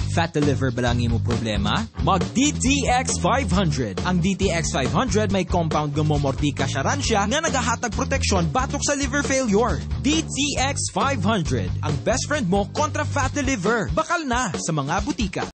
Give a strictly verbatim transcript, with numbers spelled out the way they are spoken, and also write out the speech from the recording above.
Fat liver ba lang imo problema? Mag D T X five hundred. Ang D T X five hundred may compound gumomortika siya nga nagahatag proteksyon batok sa liver failure. D T X five hundred, ang best friend mo kontra fatty liver. Bakal na sa mga butika.